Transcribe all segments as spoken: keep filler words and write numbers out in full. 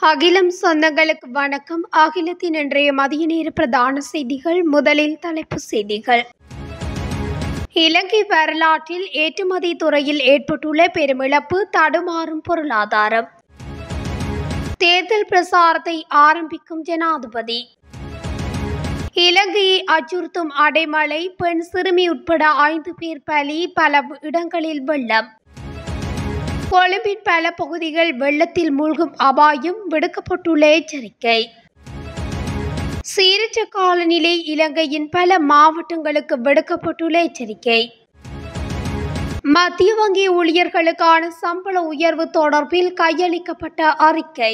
அகிலம் சொந்தங்களுக்கு வணக்கம். அகிலத்தின் இன்றைய மதிய நேர பிரதான செய்திகள். முதலில் தலைப்புச் செய்திகள். இலங்கை வரலாற்றில் ஏற்றுமதி துறையில் ஏற்பட்டுள்ள பெருமிழப்பு, தடுமாறும் பொருளாதாரம். தேர்தல் பிரசாரத்தை ஆரம்பிக்கும் ஜனாதிபதி. இலங்கையை அச்சுறுத்தும் அடைமழை, பெண் சிறுமி உட்பட ஐந்து பேர் பலி, பல இடங்களில் வெள்ளம். கொழும்பின் பல பகுதிகள் வெள்ளத்தில் மூழ்கும் அபாயம், விடுக்கப்பட்டுள்ள எச்சரிக்கை. சீரற்ற காலநிலை, இலங்கையின் பல மாவட்டங்களுக்கு விடுக்கப்பட்டுள்ள எச்சரிக்கை. மத்திய வங்கி ஊழியர்களுக்கான சம்பள உயர்வு தொடர்பில் கையளிக்கப்பட்ட அறிக்கை.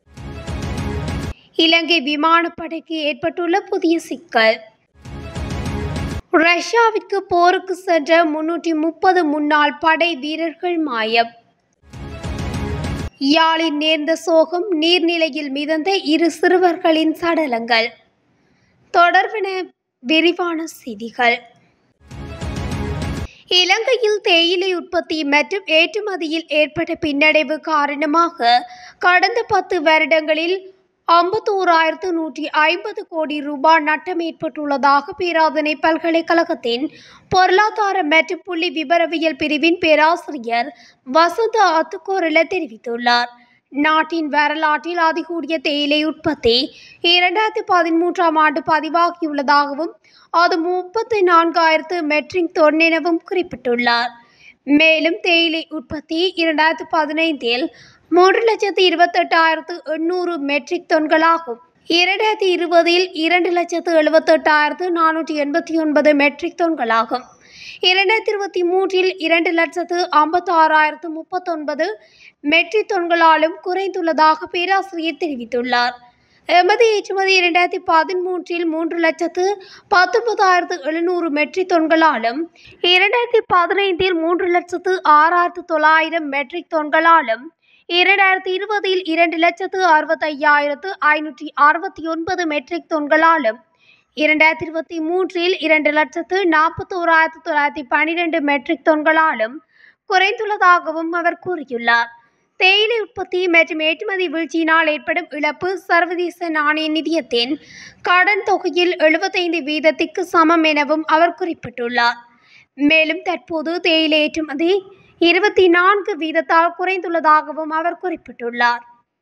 இலங்கை விமானப்படைக்கு ஏற்பட்டுள்ள புதிய சிக்கல். ரஷ்யாவிற்கு போருக்கு சென்ற முன்னூற்றி முப்பது முன்னாள் படை வீரர்கள் மாயம். யாழில் நேர்ந்த சோகம், நீர்நிலையில் மிதந்த இரு சிறுவர்களின் சடலங்கள். தொடர்பென விரிவான செய்திகள். இலங்கையில் தேயிலை உற்பத்தி மற்றும் ஏற்றுமதியில் ஏற்பட்ட பின்னடைவு காரணமாக கடந்த பத்து வருடங்களில் ஐம்பத்தோராயிரத்து நூற்றி ஐம்பது கோடி ரூபாய் நட்டம் ஏற்பட்டுள்ளதாக பேராதனை பல்கலைக்கழகத்தின் பொருளாதார மற்றும் புள்ளி விபரவியல் பிரிவின் பேராசிரியர் வசந்த அத்துக்கோரல தெரிவித்துள்ளார். நாட்டின் வரலாற்றில் அதிகூடிய தேயிலை உற்பத்தி இரண்டாயிரத்தி பதிமூன்றாம் ஆண்டு பதிவாகியுள்ளதாகவும் அது முப்பத்தி நான்காயிரத்து மெட்ரிக் டன் எனவும் குறிப்பிட்டுள்ளார். மேலும் தேயிலை உற்பத்தி இரண்டாயிரத்தி பதினைந்தில் மூன்று லட்சத்து இருபத்தி எட்டாயிரத்து எண்ணூறு மெட்ரிக் டன்களாகும். இரண்டாயிரத்தி இருபதில் இரண்டு லட்சத்து எழுபத்தி எட்டாயிரத்து நானூற்றி எண்பத்தி ஒன்பது மெட்ரிக் டன்களாகும். இரண்டாயிரத்தி இருபத்தி மூன்றில் இரண்டு லட்சத்து ஐம்பத்தி ஆறாயிரத்து முப்பத்தி ஒன்பது மெட்ரிக் டன்களாலும் குறைந்துள்ளதாக பேராசிரியர் தெரிவித்துள்ளார். எமது ஏற்றுமதி இரண்டாயிரத்தி பதிமூன்றில் மூன்று லட்சத்து பத்தொன்பதாயிரத்து எழுநூறு மெட்ரிக் டன்களாலும் இரண்டாயிரத்தி பதினைந்தில் மூன்று லட்சத்து ஆறாயிரத்து தொள்ளாயிரம் மெட்ரிக் டன்களாலும் இரண்டாயிரத்தி இருபதில் இரண்டு லட்சத்து அறுபத்தி ஐயாயிரத்து ஐநூற்றி அறுபத்தி ஒன்பது மெட்ரிக் டன்களாலும் இரண்டாயிரத்தி இருபத்தி மூன்றில் இரண்டு லட்சத்து நாற்பத்தோராயிரத்து தொள்ளாயிரத்தி பனிரெண்டு மெட்ரிக் டன்களாலும் குறைந்துள்ளதாகவும் அவர் கூறியுள்ளார். தேயிலை உற்பத்தி மற்றும் ஏற்றுமதி வீழ்ச்சியினால் ஏற்படும் இழப்பு சர்வதேச நாணய நிதியத்தின் கடன் தொகையில் எழுபத்தைந்து வீதத்திற்கு சமம் எனவும் அவர் குறிப்பிட்டுள்ளார். மேலும் தற்போது தேயிலை ஏற்றுமதி இருபத்தி நான்கு வீதத்தால் குறைந்துள்ளதாகவும் அவர் குறிப்பிட்டுள்ளார்.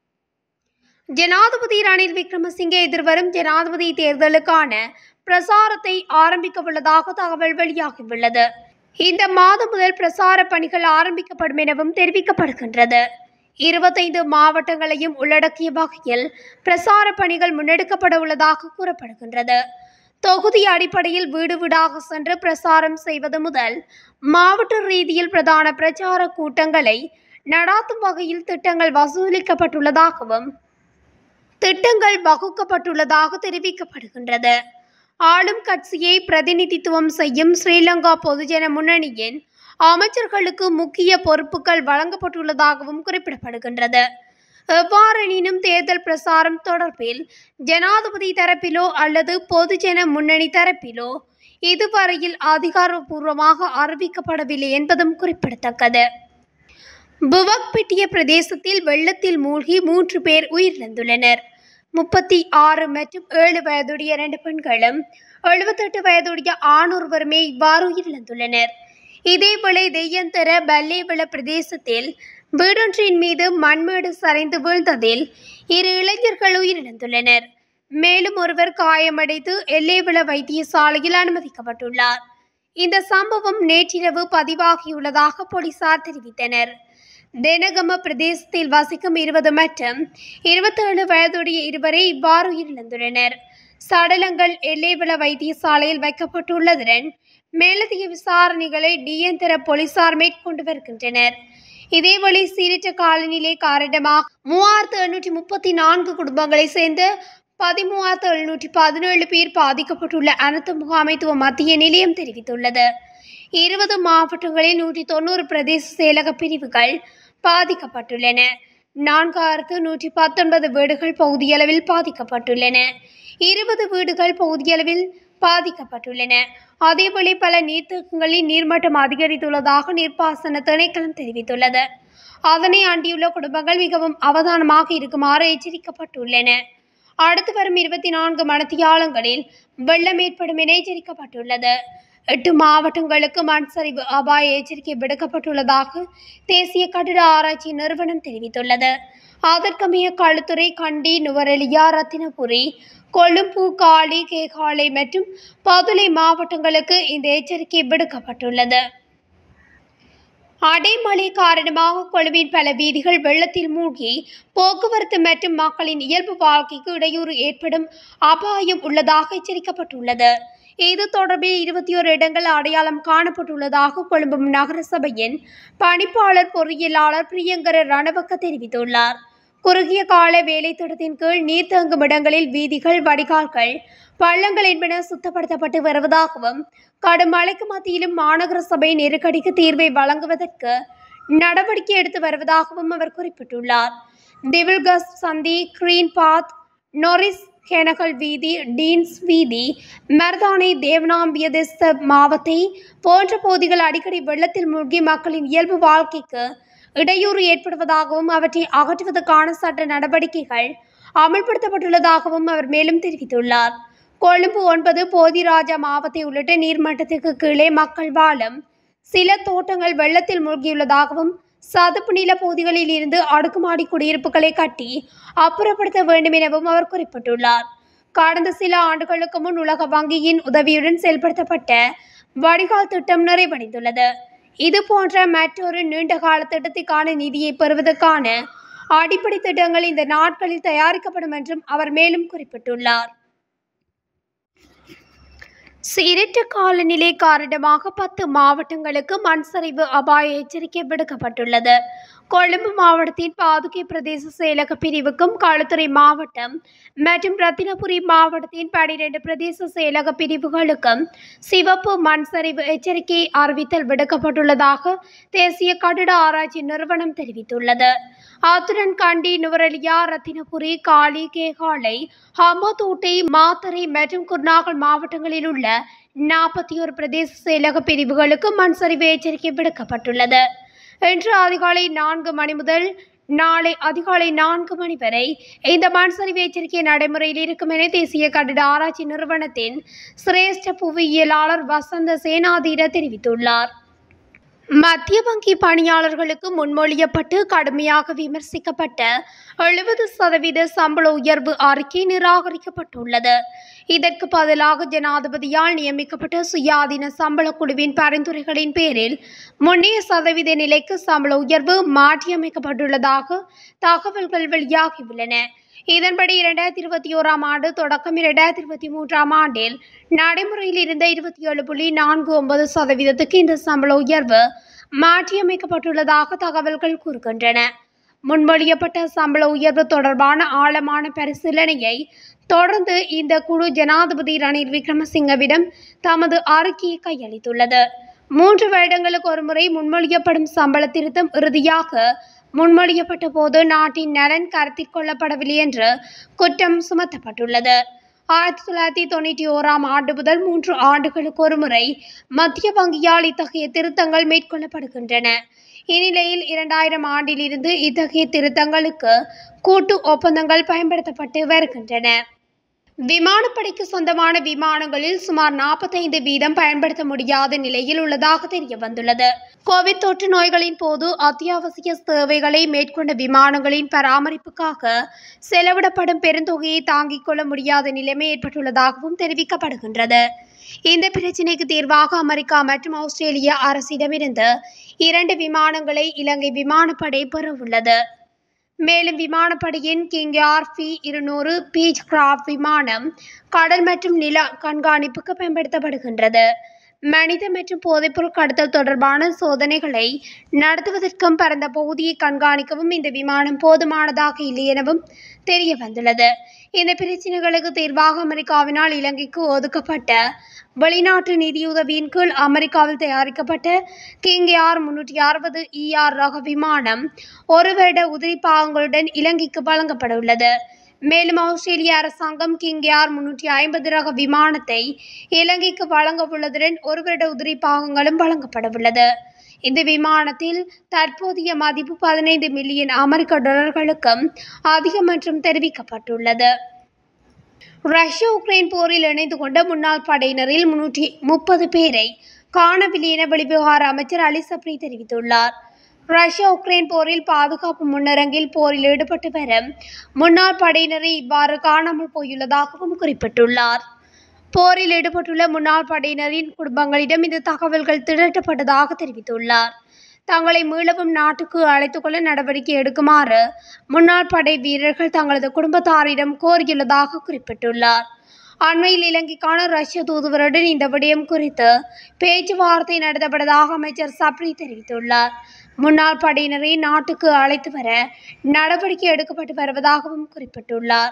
ஜனாதிபதி ரணில் விக்ரமசிங்கே எதிர்வரும் ஜனாதிபதி தேர்தலுக்கான பிரசாரத்தை ஆரம்பிக்க உள்ளதாக தகவல் வெளியாகியுள்ளது. இந்த மாதம் முதல் பிரசார பணிகள் ஆரம்பிக்கப்படும் எனவும் தெரிவிக்கப்படுகின்றது. இருபத்தைந்து மாவட்டங்களையும் உள்ளடக்கிய வகையில் பிரசார பணிகள் முன்னெடுக்கப்பட உள்ளதாக கூறப்படுகின்றது. தொகுதி அடிப்படையில் வீடு வீடாக சென்று பிரசாரம் செய்வது முதல் மாவட்ட ரீதியில் பிரதான பிரச்சார கூட்டங்களை நடாத்தும் வகையில் திட்டங்கள் வசூலிக்கப்பட்டுள்ளதாகவும் திட்டங்கள் வகுக்கப்பட்டுள்ளதாக தெரிவிக்கப்படுகின்றது. ஆளும் கட்சியை பிரதிநிதித்துவம் செய்யும் ஸ்ரீலங்கா பொதுஜன முன்னணியின் அமைச்சர்களுக்கு முக்கிய பொறுப்புகள் வழங்கப்பட்டுள்ளதாகவும் குறிப்பிடப்படுகின்றது. எவ்வாறெனினும் தேர்தல் பிரசாரம் தொடர்பில் ஜனாதிபதி தரப்பிலோ அல்லது பொதுஜன முன்னணி தரப்பிலோ இதுவரையில் அதிகாரப்பூர்வமாக அறிவிக்கப்படவில்லை என்பதும் குறிப்பிடத்தக்கது. புவக்பிட்டிய பிரதேசத்தில் வெள்ளத்தில் மூழ்கி மூன்று பேர் உயிரிழந்துள்ளனர். முப்பத்தி ஆறு மற்றும் ஏழு வயதுடைய இரண்டு பெண்களும் எழுபத்தெட்டு வயதுடைய ஆணொருவருமே இவ்வாறு உயிரிழந்துள்ளனர். இதேவேளை தெய்யந்தர பல்லேவள பிரதேசத்தில் வீடொன்றின் மீது மண்மேடு சரிந்து வீழ்ந்ததில் இரு இளைஞர்கள் உயிரிழந்துள்ளனர். மேலும் ஒருவர் காயமடைந்து எல்லேவள வைத்தியசாலையில் அனுமதிக்கப்பட்டுள்ளார். இந்த சம்பவம் நேற்றிரவு பதிவாகியுள்ளதாக போலீசார் தெரிவித்தனர். தெனகம பிரதேசத்தில் வசிக்கும் இருபது மற்றும் இருபத்தேழு வயதுடைய இருவரை இவ்வாறு உயிரிழந்துள்ளனர். சடலங்கள் எல்லேவள வைத்தியசாலையில் வைக்கப்பட்டுள்ளதுடன் மேலதிக விசாரணைகளை டிஎந்தர போலீசார் மேற்கொண்டு வருகின்றனர். இதேவேளை சீரற்ற காலநிலை காரணமாக மூவாயிரத்து எண்ணூற்றி முப்பத்தி நான்கு குடும்பங்களை சேர்ந்த பதிமூவாயிரத்து எழுநூற்றி பதினேழு பேர் பாதிக்கப்பட்டுள்ள அனைத்து முகாமைத்துவ மத்திய நிலையம் தெரிவித்துள்ளது. இருபது மாவட்டங்களில் நூற்றி தொண்ணூறு பிரதேச செயலக பிரிவுகள் பாதிக்கப்பட்டுள்ளன. நான்காயிரத்து நூற்றி பத்தொன்பது வீடுகள் பகுதியளவில் பாதிக்கப்பட்டுள்ளன. இருபது வீடுகள் பகுதியளவில் பாதிக்கப்பட்டுள்ளன. அதேவேளை பல நீர்த்தேக்கங்களில் நீர்மட்டம் அதிகரித்துள்ளதாக நீர்ப்பாசன திணைக்களம் தெரிவித்துள்ளது. அதனை அண்டியுள்ள குடும்பங்கள் மிகவும் அவதானமாக இருக்குமாறு எச்சரிக்கப்பட்டுள்ளன. அடுத்து வரும் இருபத்தி நான்கு மணித்தியாலங்களில் வெள்ளம் ஏற்படும் என எச்சரிக்கப்பட்டுள்ளது. எட்டு மாவட்டங்களுக்கு மண் சரிவு அபாய எச்சரிக்கை விடுக்கப்பட்டுள்ளதாக தேசிய கட்டிட ஆராய்ச்சி நிறுவனம் தெரிவித்துள்ளது. அதற்கமைய களுத்துறை, கண்டி, நுவரெலியா, ரத்தினபுரி, கொழும்பு, காலி, கேகாலை மற்றும் பதுளை மாவட்டங்களுக்கு இந்த எச்சரிக்கை விடுக்கப்பட்டுள்ளது. அடைமழை காரணமாக கொழும்பின் பல வீதிகள் வெள்ளத்தில் மூழ்கி போக்குவரத்து மற்றும் மக்களின் இயல்பு வாழ்க்கைக்கு இடையூறு ஏற்படும் அபாயம் உள்ளதாக எச்சரிக்கப்பட்டுள்ளது. இது தொடர்பில் இருபத்தி ஓரு இடங்கள் அடையாளம் காணப்பட்டுள்ளதாக கொழும்பு நகர சபையின் பணிப்பாளர் பொறியியலாளர் பிரியங்கர ரணவக்க தெரிவித்துள்ளார். குறுகிய கால வேலை திட்டத்தின் கீழ் நீர் தேங்கும் இடங்களில் வீதிகள், வடிகால்கள், பள்ளங்கள் என்பன சுத்தப்படுத்தப்பட்டு வருவதாகவும் கடும் மழைக்கு மத்தியிலும் மாநகர சபை நெருக்கடிக்கு தீர்வை வழங்குவதற்கு நடவடிக்கை எடுத்து வருவதாகவும் அவர் குறிப்பிட்டுள்ளார். திவில்கஸ் சந்தி, கிரீன் பாத், நொரிஸ் கெனகல் வீதி, டீன்ஸ் வீதி, மர்தானை, தேவனாம்பிய தேச மாவத்தை போன்ற பகுதிகள் அடிக்கடி வெள்ளத்தில் மூழ்கி மக்களின் இயல்பு வாழ்க்கைக்கு இடையூறு ஏற்படுவதாகவும் அவற்றை அகற்றுவதற்கான சட்ட நடவடிக்கைகள் அமல்படுத்தப்பட்டுள்ளதாகவும் அவர் மேலும் தெரிவித்துள்ளார். கொழும்பு ஒன்பது போதிராஜா மாவத்தை உள்ளிட்ட நீர்மட்டத்துக்கு கீழே மக்கள் வாழும் சில தோட்டங்கள் வெள்ளத்தில் மூழ்கியுள்ளதாகவும் சதுப்பு நில பகுதிகளில் இருந்து அடுக்குமாடி குடியிருப்புகளை கட்டி அப்புறப்படுத்த வேண்டும் எனவும் அவர் குறிப்பிட்டுள்ளார். கடந்த சில ஆண்டுகளுக்கு முன் உலக வங்கியின் உதவியுடன் செயல்படுத்தப்பட்ட வடிகால் திட்டம் நிறைவடைந்துள்ளது. இதுபோன்ற மற்றொரு நீண்டகால திட்டத்திற்கான நிதியை பெறுவதற்கான அடிப்படை திட்டங்கள் இந்த நாட்களில் தயாரிக்கப்படும் என்றும் அவர் மேலும் குறிப்பிட்டுள்ளார். சீரற்ற காலநிலை காரணமாக பத்து மாவட்டங்களுக்கு மண் சரிவு அபாய எச்சரிக்கை விடுக்கப்பட்டுள்ளது. கொழும்பு மாவட்டத்தின் பாதுகை பிரதேச செயலக பிரிவுக்கும், களுத்துறை மாவட்டம் மற்றும் ரத்தினபுரி மாவட்டத்தின் பனிரெண்டு பிரதேச செயலக பிரிவுகளுக்கும் சிவப்பு மண் சரிவு எச்சரிக்கை அறிவித்தல் விடுக்கப்பட்டுள்ளதாக தேசிய கட்டிட ஆராய்ச்சி நிறுவனம் தெரிவித்துள்ளது. அத்துடன் கண்டி, நுவரெலியா, ரத்தினபுரி, காலி, கேகாலை, ஹம்பத்தோட்டை, மாத்தறை மற்றும் குர்நாகல் மாவட்டங்களில் உள்ள நாற்பத்தி ஒரு பிரதேச செயலக பிரிவுகளுக்கு மண் சரிவு எச்சரிக்கை விடுக்கப்பட்டுள்ளது. இன்று அதிகாலை நான்கு மணி முதல் நாளை அதிகாலை நான்கு மணி வரை இந்த மண் சரிவு எச்சரிக்கை நடைமுறையில் இருக்கும் என தேசிய கட்டிட ஆராய்ச்சி நிறுவனத்தின் சிரேஷ்ட புவியியலாளர் வசந்த சேனாதீர தெரிவித்துள்ளார். மத்திய வங்கி பணியாளர்களுக்கு முன்மொழியப்பட்டு கடுமையாக விமர்சிக்கப்பட்ட எழுபது சதவீத சம்பள உயர்வு அறிக்கை நிராகரிக்கப்பட்டுள்ளது. இதற்கு பதிலாக ஜனாதிபதியால் நியமிக்கப்பட்ட சுயாதீன சம்பள குழுவின் பரிந்துரைகளின் பேரில் முன்னைய சதவீத நிலைக்கு சம்பள உயர்வு மாற்றியமைக்கப்பட்டுள்ளதாக தகவல்கள் வெளியாகியுள்ளன. இதன்படி இரண்டாயிரத்தி இருபத்தி ஓராம் ஆண்டு தொடக்கம் இரண்டாயிரத்தி இருபத்தி மூன்றாம் ஆண்டில் நடைமுறையில் இருந்த இருபத்தி ஏழு புள்ளி நான்கு ஒன்பது சதவீதத்துக்கு இந்த சம்பள உயர்வு மாற்றியமைக்கப்பட்டுள்ளதாக தகவல்கள் கூறுகின்றன. முன்மொழியப்பட்ட சம்பள உயர்வு தொடர்பான ஆழமான பரிசீலனையை தொடர்ந்து இந்த குழு ஜனாதிபதி ரணில் விக்ரமசிங்கவிடம் தமது அறிக்கையை கையளித்துள்ளது. மூன்று வருடங்களுக்கு ஒருமுறை முன்மொழியப்படும் சம்பள திருத்தம் இறுதியாக முன்மொழியப்பட்ட போது நாட்டின் நலன் கருத்தில் கொள்ளப்படவில்லை என்று குற்றம் சுமத்தப்பட்டுள்ளது. ஆயிரத்தி தொள்ளாயிரத்தி தொண்ணூற்றி ஓராம் ஆண்டு முதல் மூன்று ஆண்டுகளுக்கு ஒருமுறை மத்திய வங்கியால் இத்தகைய திருத்தங்கள் மேற்கொள்ளப்படுகின்றன. இந்நிலையில் இரண்டாயிரம் ஆண்டில் இருந்து இத்தகைய திருத்தங்களுக்கு கூட்டு ஒப்பந்தங்கள் பயன்படுத்தப்பட்டு வருகின்றன. விமானப்படைக்கு சொந்தமான விமானங்களில் சுமார் நாற்பத்தைந்து வீதம் பயன்படுத்த முடியாத நிலையில் உள்ளதாக தெரிய வந்துள்ளது. கோவிட் தொற்று நோய்களின் போது அத்தியாவசிய சேவைகளை மேற்கொண்ட விமானங்களின் பராமரிப்புக்காக செலவிடப்படும் பெருந்தொகையை தாங்கிக் கொள்ள முடியாத நிலைமை ஏற்பட்டுள்ளதாகவும் தெரிவிக்கப்படுகின்றது. இந்த பிரச்சினைக்கு தீர்வாக அமெரிக்கா மற்றும் ஆஸ்திரேலிய அரசிடமிருந்து இரண்டு விமானங்களை இலங்கை விமானப்படை பெறவுள்ளது. மேலும் விமானப்படையின் கிங் ஏர் பி இருநூறு பீச் கிராஃப்ட் விமானம் கடல் மற்றும் நில கண்காணிப்புக்கு பயன்படுத்தப்படுகின்றது. மனித மற்றும் போதைப்பொருள் கடத்தல் தொடர்பான சோதனைகளை நடத்துவதற்கும் பரந்த பகுதியை கண்காணிக்கவும் இந்த விமானம் போதுமானதாக இல்லை எனவும் தெரிய வந்துள்ளது. இந்த பிரச்சினைகளுக்கு தீர்வாக அமெரிக்காவினால் இலங்கைக்கு ஒதுக்கப்பட்ட வெளிநாட்டு நிதியுதவியின் கீழ் அமெரிக்காவில் தயாரிக்கப்பட்ட கிங் ஏர் முன்னூற்றி அறுபது இஆர் ரக விமானம் ஒரு வருட உதிரி பாகங்களுடன் இலங்கைக்கு வழங்கப்பட உள்ளது. மேலும் ஆஸ்திரேலிய அரசாங்கம் கிங் ஏர் முன்னூற்றி ஐம்பது ரக விமானத்தை இலங்கைக்கு வழங்க உள்ளதுடன் ஒரு வருட உதிரி பாகங்களும் வழங்கப்பட உள்ளது. இந்த விமானத்தில் தற்போதைய மதிப்பு பதினைந்து மில்லியன் அமெரிக்க டாலர்களுக்கும் அதிகம் என்றும் தெரிவிக்கப்பட்டுள்ளது. ரஷ்யா உக்ரைன் போரில் இணைந்து கொண்ட முன்னாள் படையினரில் முன்னூற்றி முப்பது பேரை காணவில்லை என வெளிவிவகார அமைச்சர் அலி சப்ரி தெரிவித்துள்ளார். ரஷ்யா உக்ரைன் போரில் பாதுகாப்பு முன்னரங்கில் போரில் ஈடுபட்டு வரும் முன்னாள் படையினரை இவ்வாறு காணாமல் போயுள்ளதாகவும் குறிப்பிட்டுள்ளார். போரில் ஈடுபட்டுள்ள முன்னாள் படையினரின் குடும்பங்களிடம் இந்த தகவல்கள் திரட்டப்பட்டதாக தெரிவித்துள்ளார். தங்களை மீளவும் நாட்டுக்கு அழைத்துக் கொள்ள நடவடிக்கை எடுக்குமாறு முன்னாள் படை வீரர்கள் தங்களது குடும்பத்தாரிடம் கோரியுள்ளதாக குறிப்பிட்டுள்ளார். அண்மையில் இலங்கைக்கான ரஷ்ய தூதுவருடன் இந்த விடயம் குறித்து பேச்சுவார்த்தை நடத்தப்பட்டதாக அமைச்சர் சப்ரி தெரிவித்துள்ளார். முன்னாள் படையினரை நாட்டுக்கு அழைத்து வர நடவடிக்கை எடுக்கப்பட்டு வருவதாகவும் குறிப்பிட்டுள்ளார்.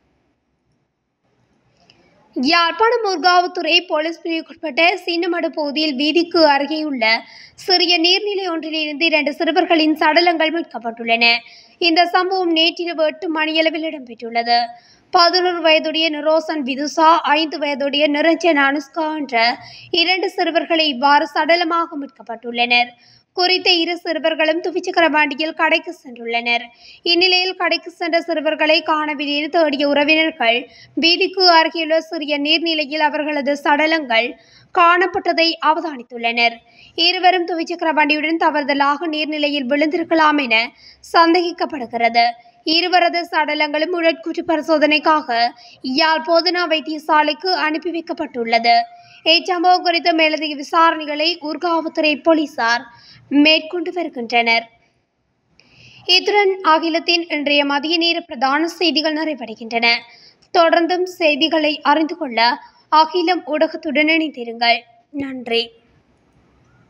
யாழ்ப்பாணம் முர்காவுத்துறை போலீஸ் பிரிவுக்குட்பட்ட சின்னமடு பகுதியில் வீதிக்கு அருகேயுள்ள சிறிய நீர்நிலை ஒன்றிலிருந்து இரண்டு சிறுவர்களின் சடலங்கள் மீட்கப்பட்டுள்ளன. இந்த சம்பவம் நேற்றிரவு எட்டு மணியளவில் இடம்பெற்றுள்ளது. பதினொரு வயதுடைய நிரோசன் விதுசா, ஐந்து வயதுடைய நிரஞ்சன் அனுஷ்கா என்ற இரண்டு சிறுவர்களை இவ்வாறு சடலமாக மீட்கப்பட்டுள்ளனர். குறித்த இரு சிறுவர்களும் துவிச்சக்கர வண்டியில் கடைக்கு சென்றுள்ளனர். இந்நிலையில் கடைக்கு சென்ற சிறுவர்களை காணவில்லை என தேடிய உறவினர்கள் வீதிக்கு அருகேயுள்ள சிறிய நீர்நிலையில் அவர்களது சடலங்கள் காணப்பட்டதை அவதானித்துள்ளனர். இருவரும் துவிச்சக்கர வண்டியுடன் தவறுதலாக நீர்நிலையில் விழுந்திருக்கலாம் என சந்தேகிக்கப்படுகிறது. இருவரது சடலங்களும் உடற்கூற்று பரிசோதனைக்காக யாழ் போதனா வைத்தியசாலைக்கு அனுப்பி வைக்கப்பட்டுள்ளது. இச்சம்பவம் குறித்த மேலதிக விசாரணைகளை ஊர்காவத்துறை போலீசார் மேற்கொண்டு வருகின்றனர். இத்துடன் அகிலத்தின் இன்றைய மதிய நேர பிரதான செய்திகள் நிறைவடைகின்றன. தொடர்ந்தும் செய்திகளை அறிந்து கொள்ள அகிலம் ஊடகத்துடன் இணைந்திருங்கள். நன்றி.